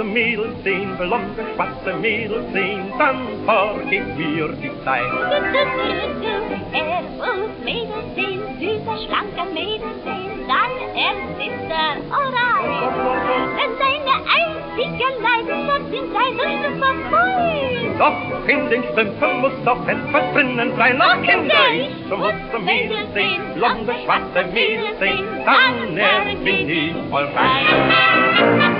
Mädels sehen, blonde, schwarze Mädels sehen, dann vergeht mir die Zeit. Er muss Mädels sehen, süßer, schlanker Mädels sehen, dann ist alright. Denn seine einzige Leidenschaft sind seine Strümpfe voll. Doch in den Strümpfen muss doch etwas drinnen sein. Ach Kinder, ich muss Mädels sehen, blonde, schwarze Mädels sehen, dann bin ich alright.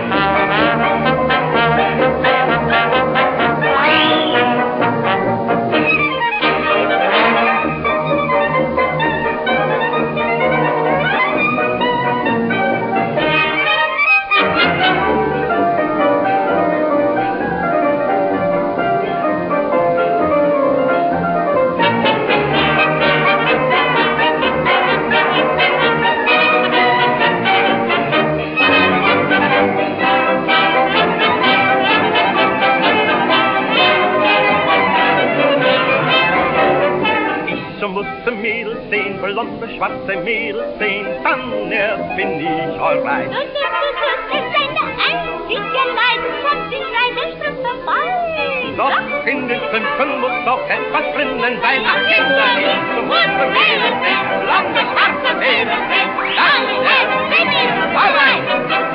Muss Mädels sehen, blonde, schwarze Mädels sehen, dann erst bin ich alright. Denn seine einzige Leidenschaft sind seine Strümpfe voll. Doch in den Strümpfen muss doch etwas drinnen sein. Ach Kinder, ich muss Mädels sehen, blonde, schwarze Mädels sehen, dann erst bin ich alright.